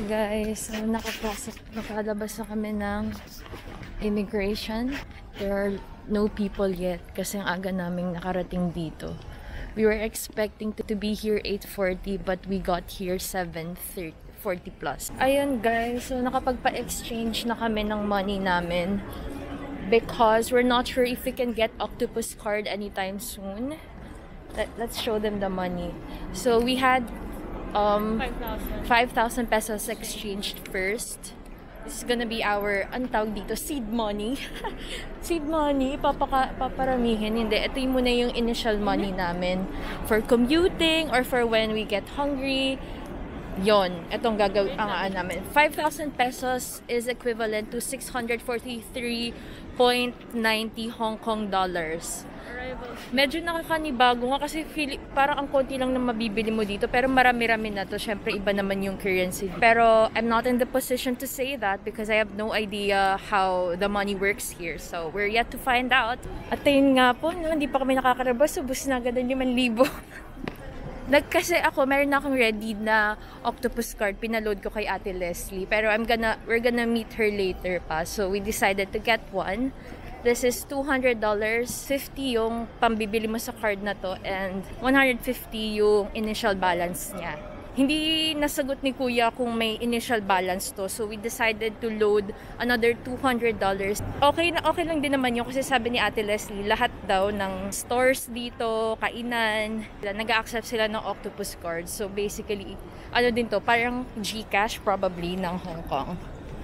Guys, so nakalabas na kami ng immigration. There are no people yet kasi ang aga naming nakarating dito. We were expecting to be here 8:40 but we got here 7:40 plus. Ayun guys, so nakapagpa-exchange na kami ng money namin because we're not sure if we can get Octopus card anytime soon. Let's show them the money. So we had 5,000 pesos exchanged first. This is gonna be our, ang tawag dito, seed money. Seed money, paparamihin. Hindi, ito yung muna yung initial money namin for commuting or for when we get hungry. Yon, itong gagawin namin. 5,000 pesos is equivalent to 643.90 Hong Kong dollars. Medyo nakakanibago nga kasi parang ang konti lang na mabibili mo dito pero marami-rami na to. Syempre iba naman yung currency. Pero I'm not in the position to say that because I have no idea how the money works here. So we're yet to find out. At ayun nga po, no, hindi pa kami nakakarabas. Ubus na agad ang 5,000. Kasi ako, meron na akong ready na Octopus card. Pinaload ko kay Ate Leslie. Pero we're gonna meet her later pa. So we decided to get one. This is $200, 50 yung pambibili mo sa card na to, and 150 yung initial balance niya. Hindi nasagot ni Kuya kung may initial balance to, so we decided to load another $200. Okay lang din naman yun kasi sabi ni Ate Leslie, lahat daw ng stores dito, kainan, nag-accept sila ng Octopus card. So basically, ano din to, parang GCash probably ng Hong Kong.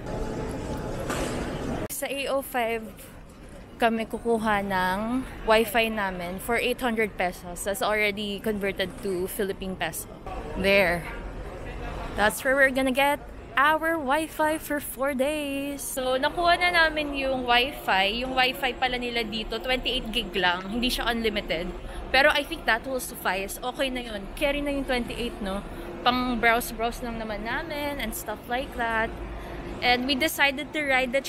Sa AO5, kami kukuha ng Wi-Fi namin for 800 pesos. That's already converted to Philippine peso. There. That's where we're gonna get our Wi-Fi for 4 days. So, nakuha na namin yung Wi-Fi. Yung Wi-Fi pala nila dito, 28 gig lang. Hindi siya unlimited. Pero I think that will suffice. Okay na yun. Carry na yung 28, no? Pang browse-browse lang naman namin and stuff like that. And we decided to ride the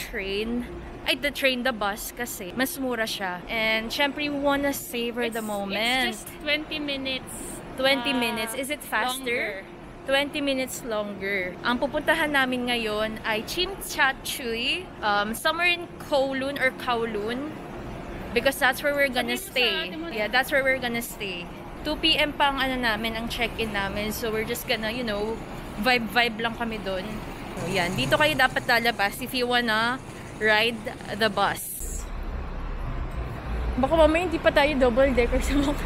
bus kasi mas mura siya. And syempre, we wanna savor the moment. It's just 20 minutes. 20 minutes. Is it faster? Longer. 20 minutes longer. Ang pupuntahan namin ngayon ay Tsim Sha Tsui, somewhere in Kowloon or Kowloon. Because that's where we're gonna stay. Yeah, that's where we're gonna stay. 2 PM pa ang ang check-in namin. So we're just gonna, you know, vibe lang kami dun. So yan, dito kayo dapat lalabas if you wanna ride the bus. Baka mamaya hindi pa tayo double decker sa mga.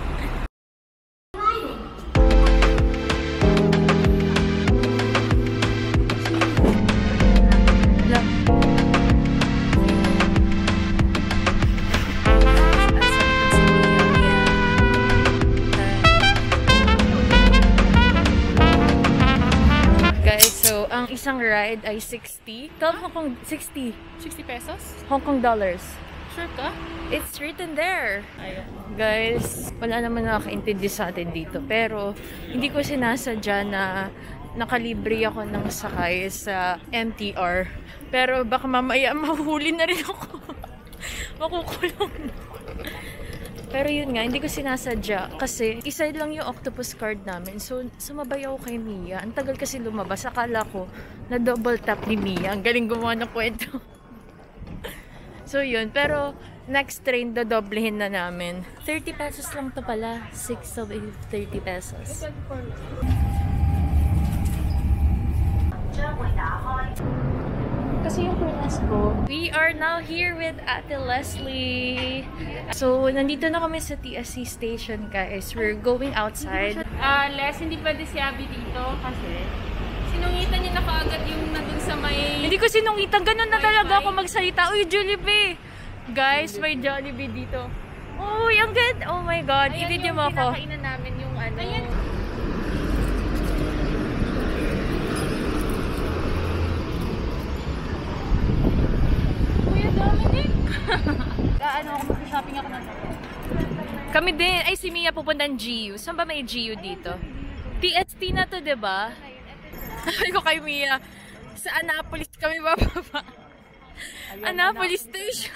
Ang isang ride ay 60. 12 Hong Kong, 60 pesos? Hong Kong dollars. Sure ka? It's written there. Ayun. Guys, wala naman nakakaintindi sa atin dito. Pero, hindi ko sinasadya na nakalibre ako ng sakay sa MTR. Pero baka mamaya mahuli na rin ako. Makukulong na. Pero yun nga, hindi ko sinasadya kasi isa lang yung Octopus card namin. So, sumabay ako kay Mia. Ang tagal kasi lumabas. Akala ko na double tap ni Mia. Ang galing gumawa ng kwento. So, yun. Pero, next train, dadoblehin na namin. 30 pesos lang to pala. 6 of 30 pesos. Kasi yung Pernas ko. We are now here with Ate Leslie. So, nandito na kami sa TSC station, guys. We're going outside. Les, hindi pwede si Abby dito kasi sinungitan niya na kaagad yung nandun sa may... Hindi ko sinungitan. Ganun na talaga ako magsalita. Uy, Jollibee! Guys, may Jollibee dito. Uy, ang ganda! Oh my God, i-video mo ako. Ayan yung pinakainan namin yung ano. Ayan. Mag-shopping ako ng kami din. Ay, si Mia pupuntan GU. Saan ba may GU dito? TST na to, diba? Sabi ko kay Mia, sa Annapolis kami bababa. Annapolis Station.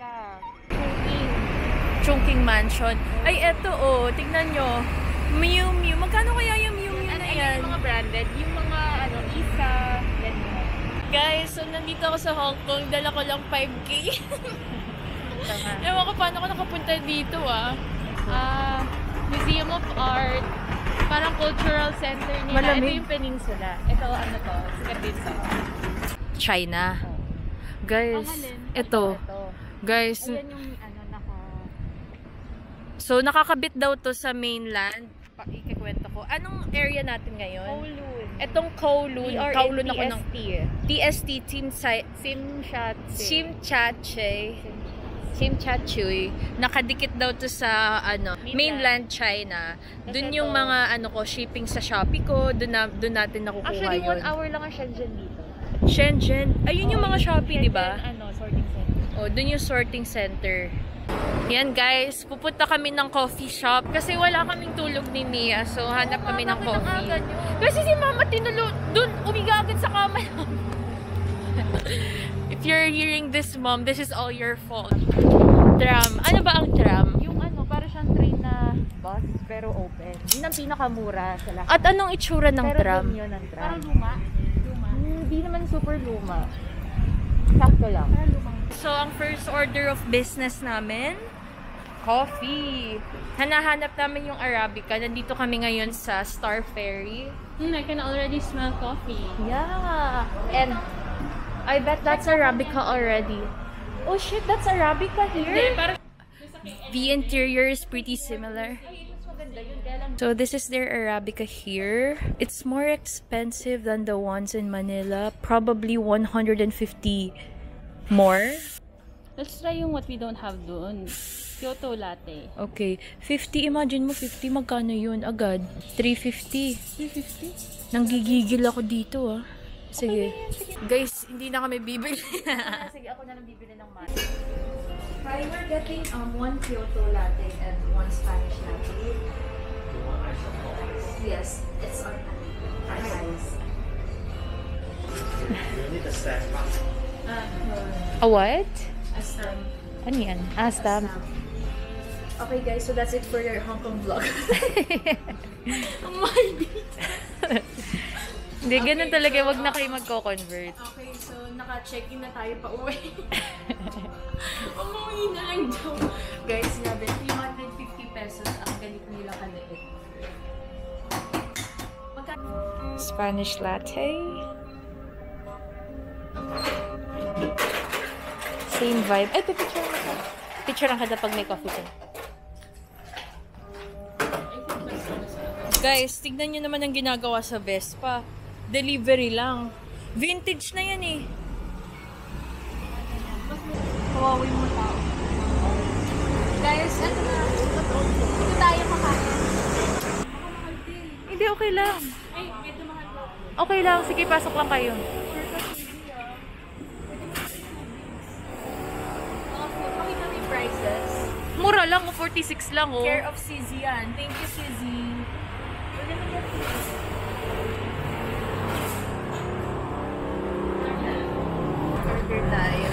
Chungking Mansion. Ay, eto oh. Tignan nyo. Miu Miu. Magkano kaya yung Miu Miu na yan? Yung mga branded. Yung mga, Isa. Guys, so nandito ako sa Hong Kong. Dala ko lang 5K. Ewan ko paano ko nakapunta dito Museum of Art. Parang cultural center nila. Malamig. Ito yung peninsula. Ito, ano to? Sikat din sa China. Guys, ito. Guys, Ayan yung ano, so nakakabit daw to sa mainland. Ikikwento ko. Anong area natin ngayon? Kowloon. Itong Kowloon. Kowloon ako ng TST. Simchachoy. Nakadikit daw to sa mainland China. Doon yung mga shipping sa Shopee ko. Doon natin nakukuha Actually, yun. 1 hour lang ang Shenzhen dito. Shenzhen. Ayun yung mga Shopee, di ba? Sorting center. Oh, doon yung sorting center. Yan guys, pupunta kami ng coffee shop kasi wala kaming tulog ni Mia. So hanap kami ng coffee. Kasi si Mama tinulog doon, umiga agad sa kama. If you're hearing this, Mom, this is all your fault. Tram. Ano ba ang tram? Yung para siyang train na bus pero open. Yun ang pinakamura sa lahat. At anong itsura ng pero tram? Yun ang tram. Parang luma. Hindi naman super luma. Sakto lang. So, ang first order of business namin, coffee. Hanahanap namin yung Arabica. Nandito kami ngayon sa Star Ferry. I can already smell coffee. Yeah. And I bet that's Arabica already. Oh shit, that's Arabica here? The interior is pretty similar. So this is their Arabica here. It's more expensive than the ones in Manila. Probably 150 more. Let's try yung what we don't have doon. Kyoto latte. Okay. 50. Imagine mo 50. Magkano yun agad? 350. 350? Nanggigigil ako dito Sige. Guys, hindi na kami bibili. Sige, ako na lang bibili ng mati. Hi, we're getting one Kyoto latte and one Spanish latte. Yes, it's on ice. A what? A stamp. Ano yan? Stamp. Okay guys, so that's it for your Hong Kong vlog. My Hindi, ganun talaga. Wag na kayo magko-convert. Okay, so naka-check-in na tayo pa uwi. Umuwi na lang daw. Guys, nabi, 350 pesos ang ganito nila kaliit. Spanish latte. Same vibe. Ay, pipicture mo ka. Picture lang kada pag may coffee ko. Guys, tignan nyo naman ang ginagawa sa Vespa. Delivery lang. Vintage na yan eh. Kawawi mo tao. Guys, ano na? Hindi tayo makain. Hindi, okay lang. Ay, medyo mahal ko. Okay lang. Sige, pasok lang kayo. Pakita mo yung prices. Mura lang. 46 lang oh. Care of CZ yan. Thank you, CZ. Order tayo.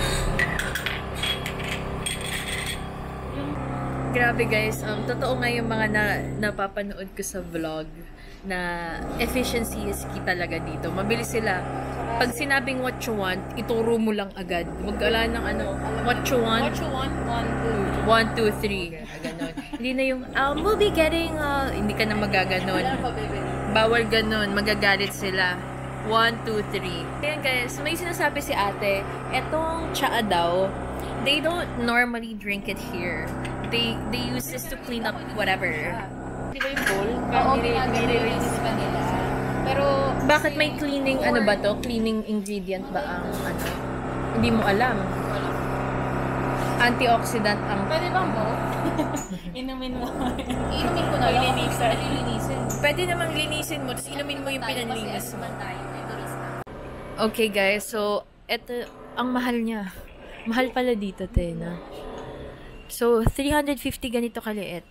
Grabe guys, totoo nga yung mga napapanood ko sa vlog na efficiency is key talaga dito. Mabilis sila. Pag sinabing what you want, ituro mo lang agad. Wala ng what you want. What you want? 1, 2, 3. Ganon. Hindi na yung, we'll be getting, hindi ka na magaganon. Bawal ganon. Magagalit sila. 1, 2, 3. Kaya guys, may sinasabi si ate, etong tsaa daw, they don't normally drink it here. They use this to clean up whatever. Di ba yung bowl? Oo, ginagawa-release pa nila. Pero, bakit may cleaning, ano ba to? Cleaning ingredient ba ang Hindi mo alam. Antioxidant ang... Pwede bang bowl? Inumin mo. Inumin ko na lang. Lilinisin. Pwede namang linisin mo, tapos inumin mo yung pinanlinis mo. Okay guys, so, eto, ang mahal niya. Mahal pala dito, Tena. So, 350 ganito kaliit.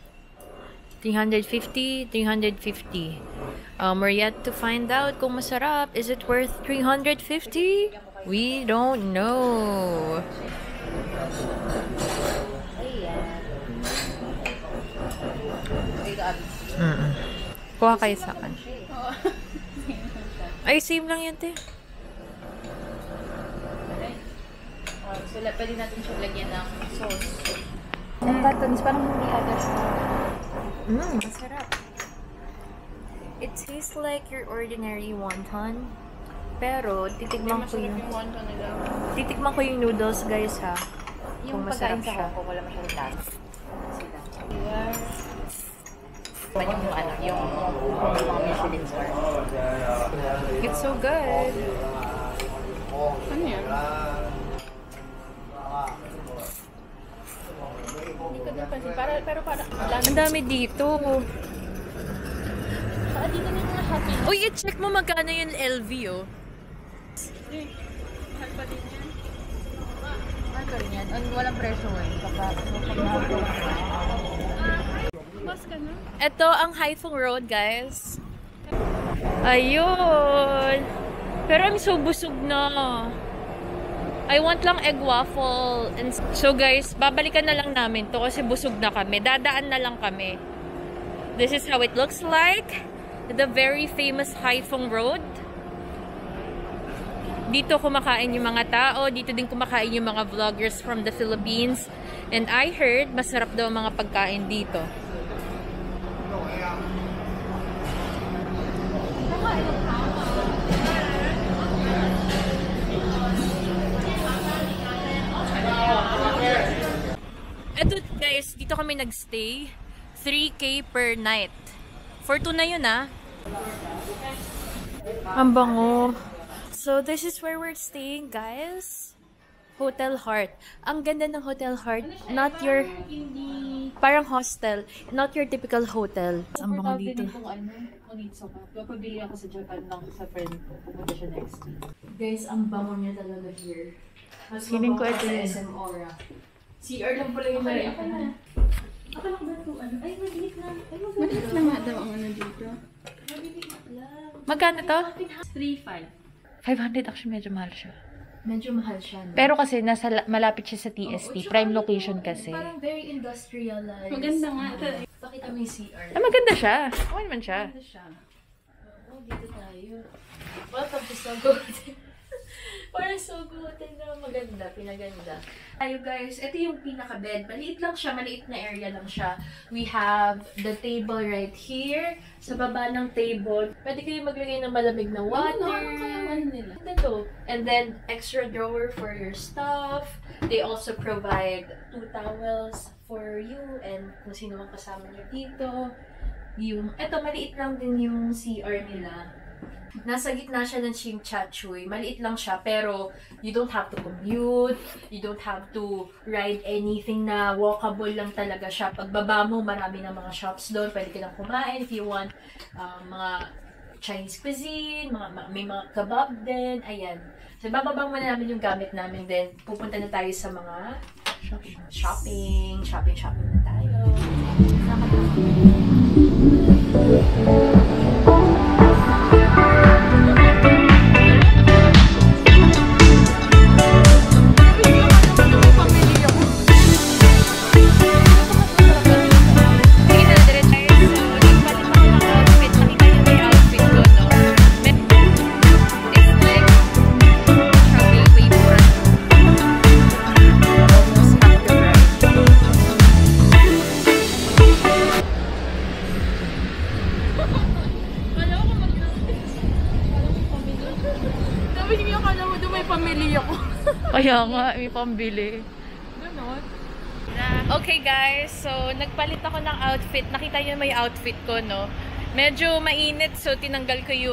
350, 350. We're yet to find out kung masarap. Is it worth 350? We don't know. Kuha kayo sa akin. Ay, same lang yan, te. So, pwede natin siya lagyan ng sauce. Ang buttons, parang hindi others na. Masarap. It tastes like your ordinary wonton. Pero, titikman ko yung noodles, guys, ha. Yung kung masarap pagkain sa siya. Hong Kong, wala masyadong lasa. Yung mga Michelin star. It's so good. Ano yan? Hindi ko din pansin. Pero parang Ang dami dito. saka dito na yung mga shopping. Uy, i-check mo magkano yung LV, oh. Saan pa din yan? Ano pa rin yan? Walang presyo eh. Mas ka na? Ito ang Haiphong Road, guys. Ayun. Pero I'm so busog na. I want lang egg waffle. And so guys, babalikan na lang namin to kasi busog na kami. Dadaan na lang kami. This is how it looks like. The very famous Haiphong Road. Dito kumakain yung mga tao. Dito din kumakain yung mga vloggers from the Philippines. And I heard, masarap daw ang mga pagkain dito. Eto guys, dito kami nagstay. 3K per night. For 2 na yun, ah. Ang bango. So, this is where we're staying, guys. Hotel Heart. Ang ganda ng Hotel Heart. Not your... Parang hostel. Not your typical hotel. Ang bango dito. Papabili ako sa Japan lang sa friend ko. Pupunta siya next week. Guys, ang bango niya talaga here. Mas Feeling ko mabango ito sa yun. SM Aura. CR lang pala yung Ako na. Ako lang ba ito? Ay, maliit na. Ay, Maliit na nga daw ang ano dito. Magkano to? 3.5. 500. Actually, medyo mahal siya. Medyo mahal siya. No? Pero kasi malapit siya sa TST. Prime location kasi. Parang very industrialized. Maganda nga. Pakita mo yung CR. Ah, maganda siya. Okay naman siya. Maganda siya. Oo, dito tayo. Welcome to Sogo. Parang Sogo Hotel na maganda, pinaganda. Tayo guys, ito yung pinaka-bed. Maliit lang siya, maliit na area lang siya. We have the table right here. Sa baba ng table, pwede kayo maglagay ng malamig na water. Ano kaya nila? Ito. And then, extra drawer for your stuff. They also provide 2 towels for you and kung sino mang kasama nyo dito. Ito, maliit lang din yung CR nila. Nasa gitna siya ng Chimchachoy. Maliit lang siya, pero you don't have to commute. You don't have to ride anything na walkable lang talaga siya. Pagbaba mo, marami ng mga shops doon. Pwede ka lang kumain if you want mga Chinese cuisine, may mga kebab din. Ayan. So, bababa muna namin yung gamit namin din. Pupunta na tayo sa mga shopping na tayo. Kaya nga, may pambili. Ganon. Okay guys, so nagpalit ako ng outfit. Nakita niyo may outfit ko, no? Medyo mainit, so tinanggal ko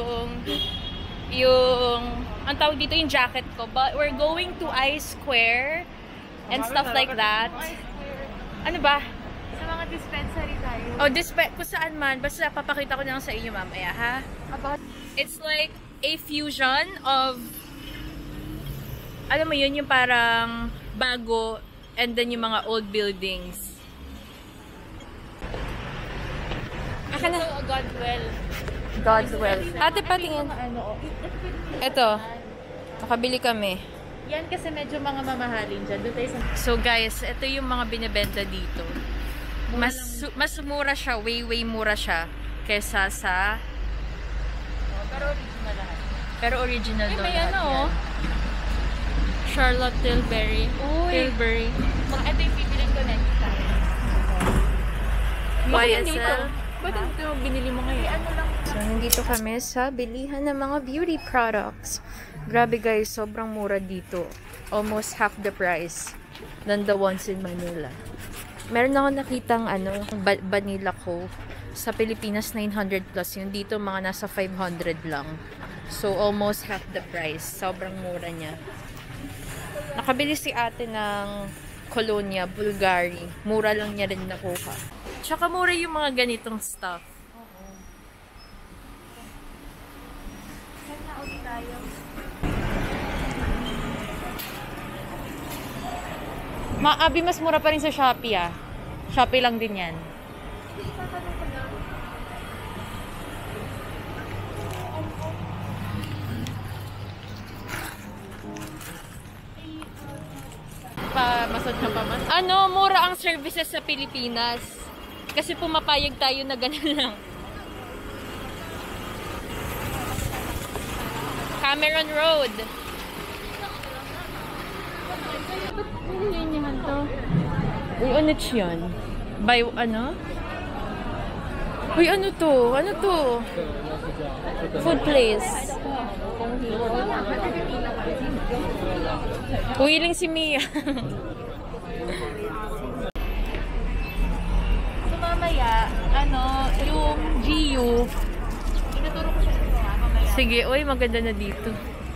ang tawag dito yung jacket ko. But we're going to I-Square and stuff like that. Ano ba? Sa mga dispensary tayo. Oh, kung saan man. Basta papakita ko na lang sa inyo mamaya, ha? It's like a fusion of, alam mo yun, yung parang bago and then yung mga old buildings. Aka na. Godwell. Godwell. Ate, patingin. Ito. Nakabili kami. Yan kasi medyo mga mamahalin dyan. Doon tayo sa... So guys, ito yung mga binibenta dito. Mas mura siya, way mura siya kaysa sa... Pero original lahat. Pero original daw May lahat ano, yan. Charlotte Tilbury. Uy! Tilbury. Mga ito yung bibilin ko next time. YSL. Ba't ito binili mo ngayon? Ano lang. So, nandito kami sa bilihan ng mga beauty products. Grabe guys, sobrang mura dito. Almost half the price than the ones in Manila. Meron ako nakitang vanilla ko. Sa Pilipinas, 900 plus yun. Dito, mga nasa 500 lang. So, almost half the price. Sobrang mura niya. Nakabili si ate ng Colonia, Bulgari. Mura lang niya rin nakuha. Tsaka mura yung mga ganitong stuff. Abi, mas mura pa rin sa Shopee ah. Shopee lang din yan. Masad ka pa man? Ano, mura ang services sa Pilipinas. Kasi pumapayag tayo na ganun lang. Cameron Road. Lilinyahan to. Uy, ano yun? By, ano? Uy, ano to? Ano to? Food place. Huwiling si Mia. So mamaya, yung GU, inaturo ko siya dito mamaya. Sige, uy, maganda na dito.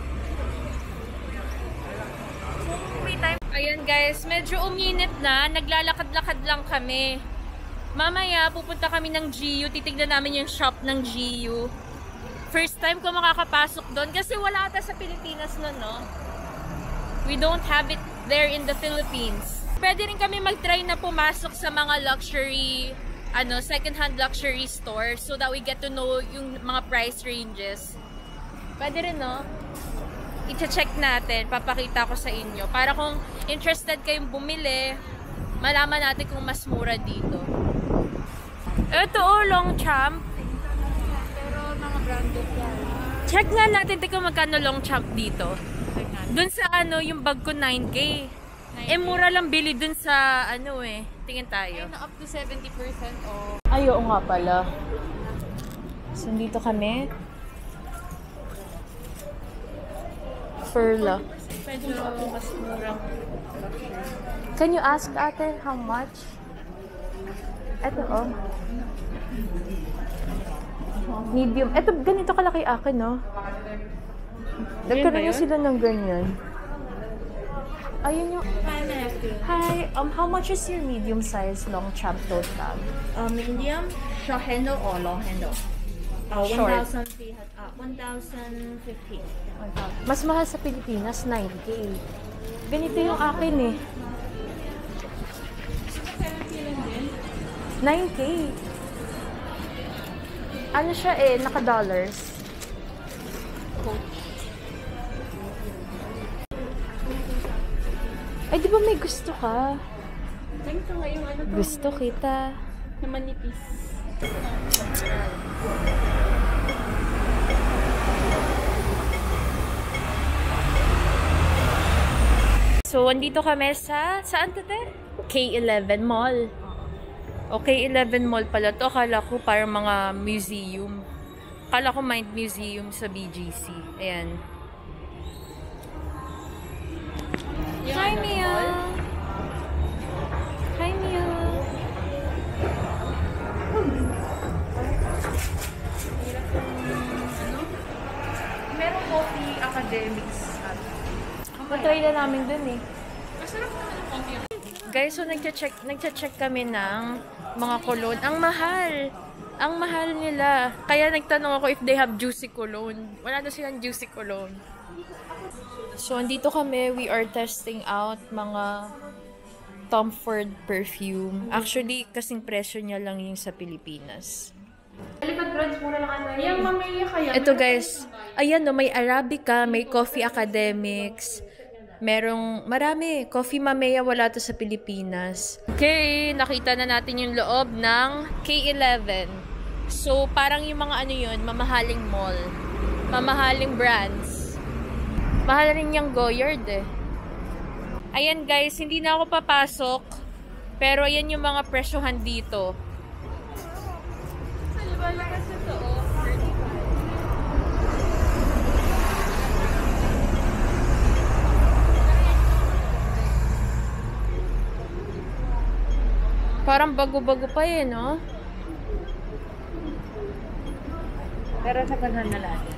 Ayan guys, medyo uminit na. Naglalakad-lakad lang kami. Mamaya, pupunta kami ng GU. Titignan namin yung shop ng GU. First time ko makakapasok doon kasi wala ata sa Pilipinas nun, no? We don't have it there in the Philippines. Pwede rin kami mag-try na pumasok sa mga luxury, second-hand luxury stores so that we get to know yung mga price ranges. Pwede rin, no? I-check natin, papakita ko sa inyo. Para kung interested kayong bumili, malaman natin kung mas mura dito. Ito Longchamp. Pero mga branded yan. Check nga natin kung magkano Longchamp dito. Dun sa yung bag ko 9K. Mura lang bili dun sa tingin tayo. Up to 70% off. Ay, oo nga pala. So, dito kami. Furla. Medyo mas murang. Can you ask ate how much? Ito medium. Ito, ganito kalaki akin, no? Nagkaroon na sila ng ganyan. Ayun yung... Hi, how much is your medium size Longchamp total? Medium, short handle or long handle? Short. 1,050. Mas mahal sa Pilipinas, 9K. Ganito yung akin eh. 9K. Ano siya naka-dollars. Ay, di ba may gusto ka? Ganito nga yung to. Gusto kita. Na manipis. So, andito kami saan to te? K11 Mall. O, K11 Mall pala to. Akala ko parang mga museum. Akala ko Mind Museum sa BGC. Ayan. Hi, Mia! Hi, Mia! Meron coffee academics. Matry na namin dun eh. Masarap naman ang coffee. Guys, so nagche-check kami ng mga cologne. Ang mahal! Ang mahal nila. Kaya nagtanong ako if they have juicy cologne. Wala na silang juicy cologne. So, andito kami. We are testing out mga Tom Ford perfume. Actually, kasing presyo niya lang yung sa Pilipinas. Yung mamaya kaya. Ito guys, ayan no, may Arabica, may Coffee Academics, marami. Coffee Mamea, wala to sa Pilipinas. Okay, nakita na natin yung loob ng K11. So, parang yung mga mamahaling mall. Mamahaling brands. Mahal rin yung Goyard eh. Ayan guys, hindi na ako papasok. Pero ayan yung mga presyohan dito. Parang bago-bago pa eh, no? Pero sa ganun na lang.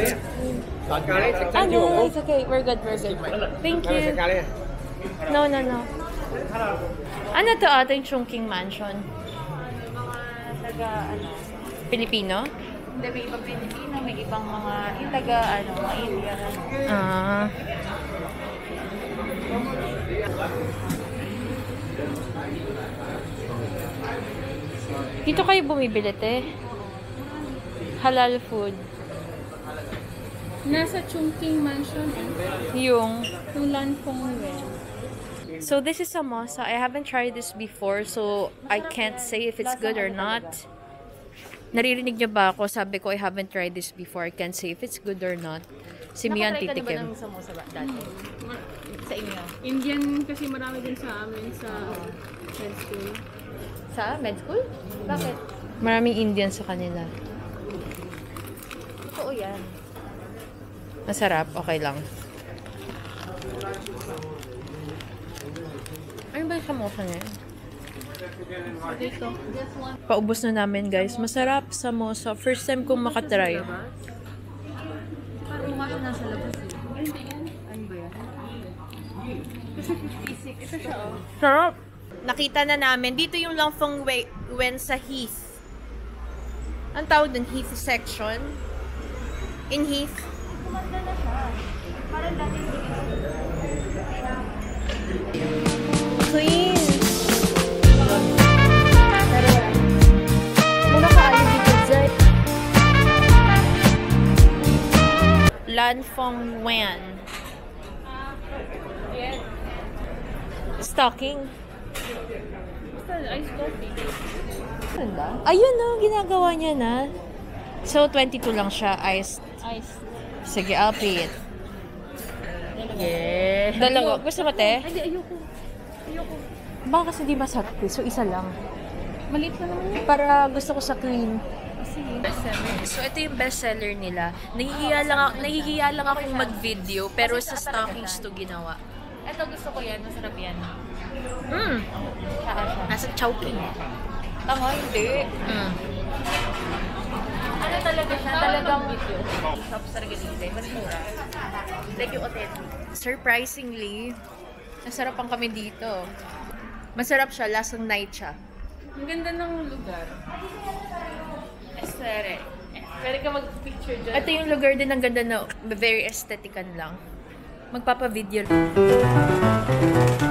No, it's okay. We're good, we're good. Thank you. No. Ano to ating Chungking Mansion? Mga taga, Pilipino? hindi, may ibang Pilipino, may ibang mga, yung taga, mga Indian. Ah. Dito kayo bumibili, te? Halal food. Nasa Chungking Mansion, Yung... yung Lanfong Wen. So this is samosa. I haven't tried this before, so I can't say if it's good or not. Naririnig niyo ba ako? Sabi ko, I haven't tried this before. I can't say if it's good or not. Si Mian titikim. samosa ba dati? Sa inyo? Indian kasi marami din sa amin sa med school. Sa med school? Bakit? Maraming Indian sa kanila. Totoo yan. Masarap. Okay lang. Ano ba yung samosa niya? Dito. Paubos na namin, guys. Masarap samosa. First time kong makatry. Parang mukha siya nasa labas eh. Ano ba yan? Kasi 56. Ito siya Sarap! Nakita na namin. Dito yung Lanfong Wen sa Heath. Ang tawag dun? Heath section? In Heath? Kumanda na siya. Parang dati Clean! Muna ka ayaw dito, Zay. Lanfong Wen. Stocking. Ice coffee. Ayun no, ginagawa niya na. So, 22 lang siya. Iced. Ice. Sige, I'll pay it. Yeah. Dalawa. Gusto mo, te? Ay, di, ayoko. Baka kasi di masarap eh. So, isa lang. Maliit na naman yun. Para gusto ko sa clean. Sige. So, ito yung bestseller nila. Nahihiya lang akong mag-video, pero sa stockings to ginawa. Ito gusto ko yan. Masarap yan. Saan siya? Nasa Chowking. Tama, hindi. Ano talaga siya? Talagang shops talaga dito. Mas mura. Like yung authentic. Surprisingly, nasarapan kami dito. Masarap siya, lasang night siya. Ang ganda ng lugar. Aesthetic. Pwede ka mag-picture dyan. Ito yung lugar din, ang ganda na very aesthetican lang. Magpapa-video lang.